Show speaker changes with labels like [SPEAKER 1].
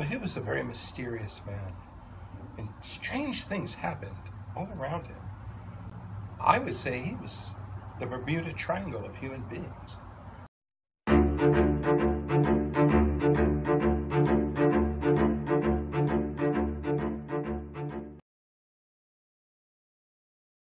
[SPEAKER 1] But he was a very mysterious man, and strange things happened all around him. I would say he was the Bermuda Triangle of human beings.